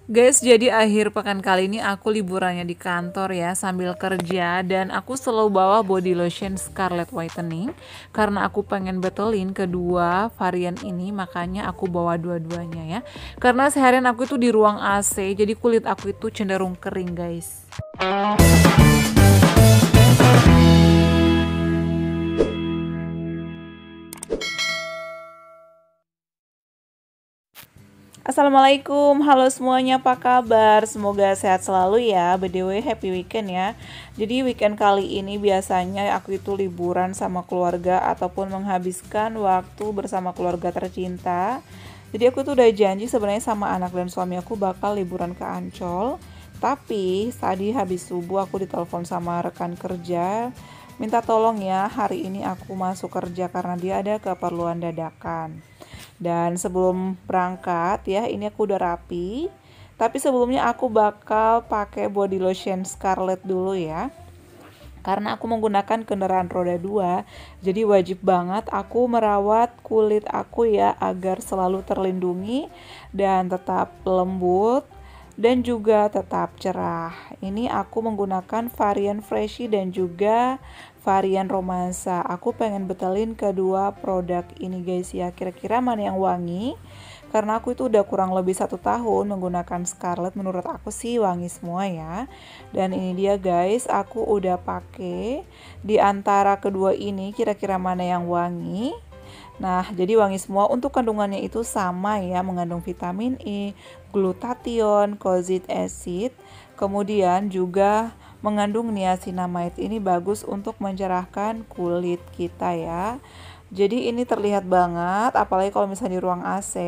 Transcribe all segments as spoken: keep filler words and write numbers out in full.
Guys, jadi akhir pekan kali ini aku liburannya di kantor ya sambil kerja dan aku selalu bawa body lotion Scarlet Whitening karena aku pengen betulin kedua varian ini, makanya aku bawa dua-duanya ya. Karena seharian aku itu di ruang A C, jadi kulit aku itu cenderung kering guys. Assalamualaikum, halo semuanya, apa kabar? Semoga sehat selalu ya. B D W happy weekend ya. Jadi weekend kali ini biasanya aku itu liburan sama keluarga ataupun menghabiskan waktu bersama keluarga tercinta. Jadi aku tuh udah janji sebenarnya sama anak dan suami aku bakal liburan ke Ancol. Tapi tadi habis subuh aku ditelepon sama rekan kerja, minta tolong ya hari ini aku masuk kerja karena dia ada keperluan dadakan. Dan sebelum berangkat ya, ini aku udah rapi. Tapi sebelumnya aku bakal pakai body lotion Scarlet dulu ya. Karena aku menggunakan kendaraan roda dua, jadi wajib banget aku merawat kulit aku ya agar selalu terlindungi dan tetap lembut dan juga tetap cerah. Ini aku menggunakan varian Freshy dan juga varian Romansa. Aku pengen betulin kedua produk ini guys ya. Kira-kira mana yang wangi? Karena aku itu udah kurang lebih satu tahun menggunakan Scarlet, menurut aku sih wangi semua ya. Dan ini dia guys, aku udah pakai. Di antara kedua ini kira-kira mana yang wangi? Nah, jadi wangi semua. Untuk kandungannya itu sama ya, mengandung vitamin E, glutathione, kozik acid, kemudian juga mengandung niacinamide. Ini bagus untuk mencerahkan kulit kita ya. Jadi ini terlihat banget, apalagi kalau misalnya di ruang A C,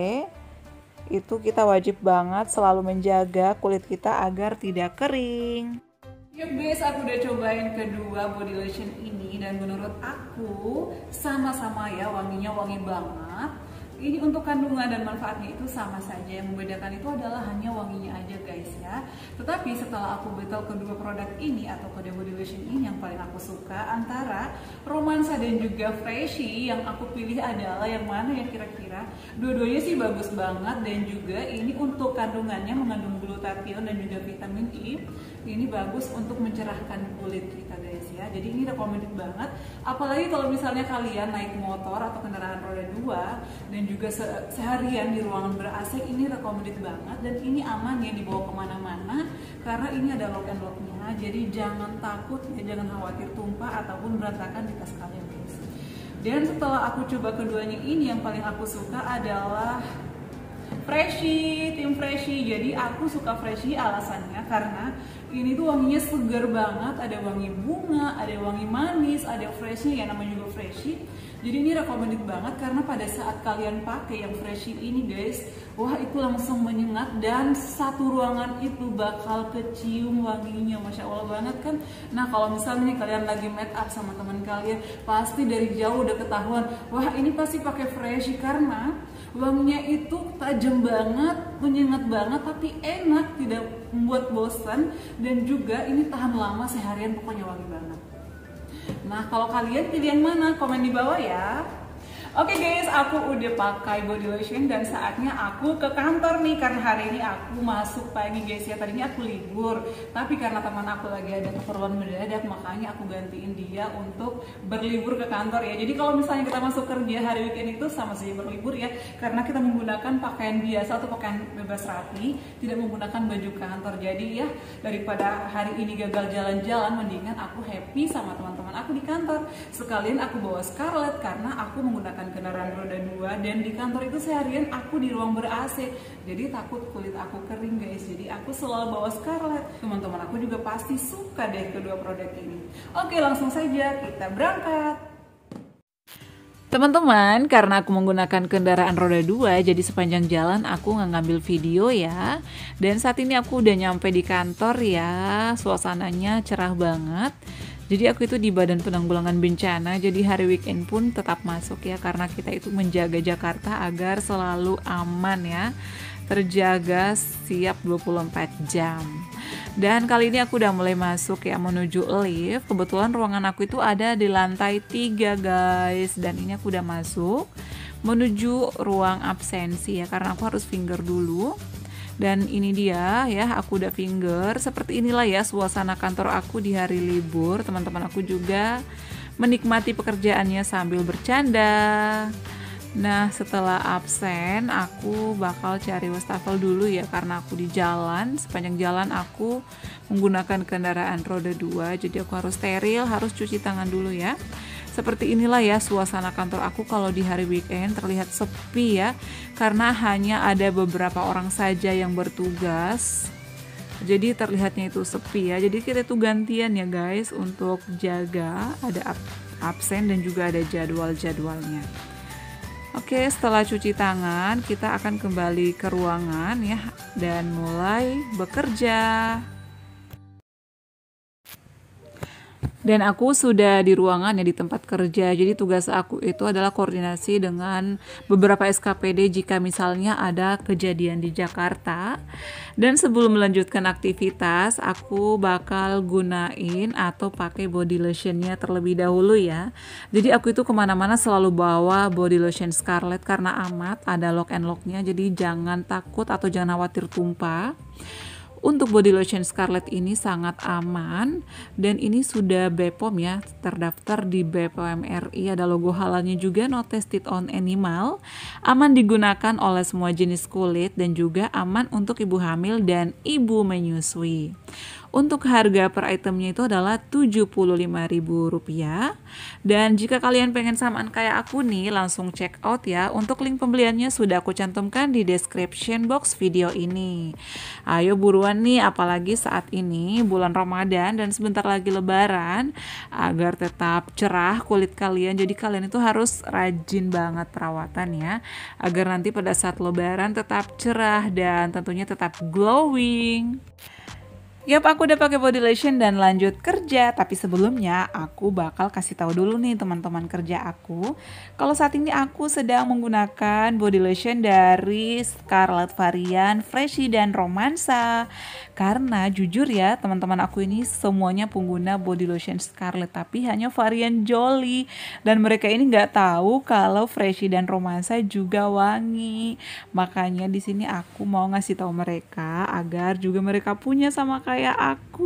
itu kita wajib banget selalu menjaga kulit kita agar tidak kering. Yuk guys, aku udah cobain kedua body lotion ini dan menurut aku sama-sama ya, wanginya wangi banget. Ini untuk kandungan dan manfaatnya itu sama saja, yang membedakan itu adalah hanya wanginya aja guys ya. Tetapi setelah aku betul kedua produk ini atau kedua body lotion ini, yang paling aku suka antara Romansa dan juga Freshy, yang aku pilih adalah yang mana ya kira-kira? Dua-duanya sih bagus banget dan juga ini untuk kandungannya mengandung glutathione dan juga vitamin E. Ini bagus untuk mencerahkan kulit kita guys ya. Jadi ini recommended banget, apalagi kalau misalnya kalian naik motor atau kendaraan roda dua dan juga se seharian di ruangan ber-A C, ini recommended banget dan ini aman ya dibawa kemana-mana karena ini ada lock and locknya. Jadi jangan takut ya, jangan khawatir tumpah ataupun berantakan di tas kalian guys. Dan setelah aku coba keduanya ini, yang paling aku suka adalah Freshy, tim Freshy. Jadi aku suka Freshy alasannya karena ini tuh wanginya segar banget, ada wangi bunga, ada wangi manis, ada freshnya ya, namanya juga Freshy. Jadi ini recommended banget karena pada saat kalian pakai yang Freshy ini guys, wah itu langsung menyengat dan satu ruangan itu bakal kecium wanginya, masya Allah banget kan. Nah kalau misalnya nih kalian lagi make up sama teman kalian, pasti dari jauh udah ketahuan, wah ini pasti pakai Freshy karena wanginya itu tajam banget, menyengat banget, tapi enak, tidak membuat bosan dan juga ini tahan lama seharian, pokoknya wangi banget. Nah kalau kalian pilih yang mana? Komen di bawah ya. Oke okay guys, aku udah pakai body lotion dan saatnya aku ke kantor nih karena hari ini aku masuk pagi guys ya. Tadinya aku libur, tapi karena teman aku lagi ada keperluan mendadak, makanya aku gantiin dia untuk berlibur ke kantor ya. Jadi kalau misalnya kita masuk kerja hari weekend itu sama saja berlibur ya, karena kita menggunakan pakaian biasa atau pakaian bebas rapi, tidak menggunakan baju kantor. Jadi ya daripada hari ini gagal jalan-jalan, mendingan aku happy sama teman-teman aku di kantor. Sekalian aku bawa Scarlet karena aku menggunakan kendaraan roda dua dan di kantor itu seharian aku di ruang ber-A C, jadi takut kulit aku kering guys. Jadi aku selalu bawa Scarlet. Teman-teman aku juga pasti suka deh kedua produk ini. Oke, langsung saja kita berangkat. Teman-teman, karena aku menggunakan kendaraan roda dua, jadi sepanjang jalan aku nggak ngambil video ya. Dan saat ini aku udah nyampe di kantor ya, suasananya cerah banget. Jadi aku itu di Badan Penanggulangan Bencana, jadi hari weekend pun tetap masuk ya, karena kita itu menjaga Jakarta agar selalu aman ya, terjaga siap dua puluh empat jam. Dan kali ini aku udah mulai masuk ya, menuju lift. Kebetulan ruangan aku itu ada di lantai tiga guys, dan ini aku udah masuk menuju ruang absensi ya, karena aku harus finger dulu. Dan ini dia ya, aku udah finger. Seperti inilah ya suasana kantor aku di hari libur. Teman-teman aku juga menikmati pekerjaannya sambil bercanda. Nah, setelah absen, aku bakal cari wastafel dulu ya, karena aku di jalan. Sepanjang jalan aku menggunakan kendaraan roda dua, jadi aku harus steril, harus cuci tangan dulu ya. Seperti inilah ya suasana kantor aku kalau di hari weekend, terlihat sepi ya, karena hanya ada beberapa orang saja yang bertugas. Jadi terlihatnya itu sepi ya, jadi kita tuh gantian ya guys untuk jaga, ada absen dan juga ada jadwal-jadwalnya. Oke, setelah cuci tangan, kita akan kembali ke ruangan ya dan mulai bekerja. Dan aku sudah di ruangan ya, di tempat kerja. Jadi tugas aku itu adalah koordinasi dengan beberapa S K P D jika misalnya ada kejadian di Jakarta. Dan sebelum melanjutkan aktivitas, aku bakal gunain atau pakai body lotionnya terlebih dahulu ya. Jadi aku itu kemana-mana selalu bawa body lotion Scarlett karena amat ada lock and locknya. Jadi jangan takut atau jangan khawatir tumpah. Untuk body lotion Scarlett ini sangat aman dan ini sudah B P O M ya, terdaftar di B P O M R I, ada logo halalnya juga, not tested on animal, aman digunakan oleh semua jenis kulit dan juga aman untuk ibu hamil dan ibu menyusui. Untuk harga per itemnya itu adalah tujuh puluh lima ribu rupiah. Dan jika kalian pengen samaan kayak aku nih, langsung check out ya. Untuk link pembeliannya sudah aku cantumkan di description box video ini. Ayo buruan nih, apalagi saat ini bulan Ramadan dan sebentar lagi lebaran, agar tetap cerah kulit kalian. Jadi kalian itu harus rajin banget perawatan ya, agar nanti pada saat lebaran tetap cerah dan tentunya tetap glowing. Yap, aku udah pakai body lotion dan lanjut kerja. Tapi sebelumnya aku bakal kasih tahu dulu nih teman-teman kerja aku, kalau saat ini aku sedang menggunakan body lotion dari Scarlett varian Freshy dan Romansa. Karena jujur ya teman-teman aku ini semuanya pengguna body lotion Scarlett, tapi hanya varian Jolly. Dan mereka ini nggak tahu kalau Freshy dan Romansa juga wangi. Makanya di sini aku mau ngasih tahu mereka agar juga mereka punya sama kayak kayak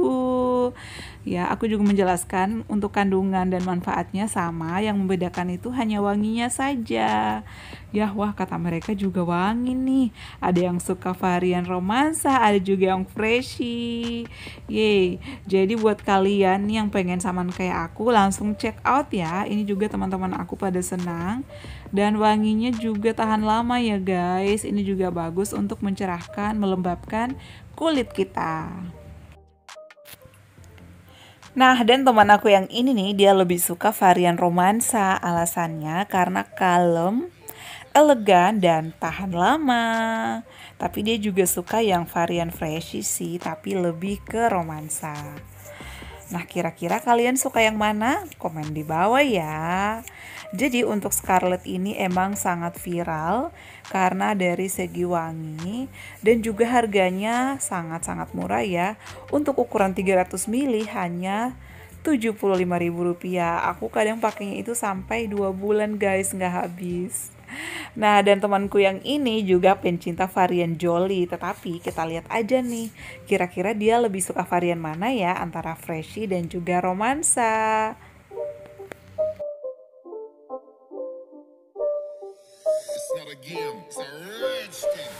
aku. Ya, aku juga menjelaskan untuk kandungan dan manfaatnya sama, yang membedakan itu hanya wanginya saja. Ya, wah kata mereka juga wangi nih. Ada yang suka varian Romansa, ada juga yang Freshy. Yeay. Jadi buat kalian yang pengen samaan kayak aku, langsung check out ya. Ini juga teman-teman aku pada senang. Dan wanginya juga tahan lama ya guys. Ini juga bagus untuk mencerahkan, melembabkan kulit kita. Nah, dan teman aku yang ini nih, dia lebih suka varian Romansa. Alasannya karena kalem, elegan, dan tahan lama. Tapi dia juga suka yang varian Freshy sih, tapi lebih ke Romansa. Nah, kira-kira kalian suka yang mana? Komen di bawah ya. Jadi untuk Scarlett ini emang sangat viral karena dari segi wangi dan juga harganya sangat-sangat murah ya. Untuk ukuran tiga ratus mililiter hanya tujuh puluh lima ribu rupiah. Aku kadang pakainya itu sampai dua bulan guys, nggak habis. Nah, dan temanku yang ini juga pencinta varian Jolly, tetapi kita lihat aja nih, kira-kira dia lebih suka varian mana ya antara Freshy dan juga Romansa. It's not a game, it's a rich thing.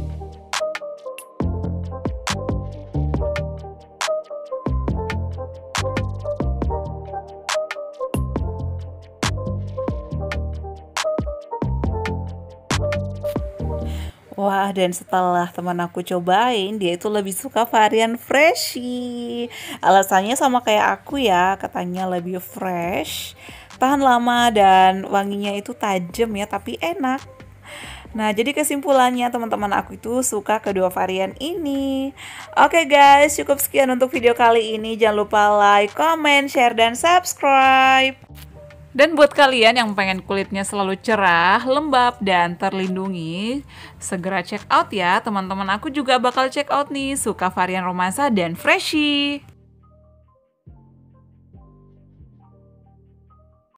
Wah, dan setelah teman aku cobain, dia itu lebih suka varian Freshy. Alasannya sama kayak aku ya, katanya lebih fresh, tahan lama, dan wanginya itu tajam ya, tapi enak. Nah, jadi kesimpulannya teman-teman aku itu suka kedua varian ini. Oke guys, cukup sekian untuk video kali ini. Jangan lupa like, comment, share, dan subscribe. Dan buat kalian yang pengen kulitnya selalu cerah, lembab, dan terlindungi, segera check out ya. Teman-teman aku juga bakal check out nih, suka varian Romansa dan Freshy.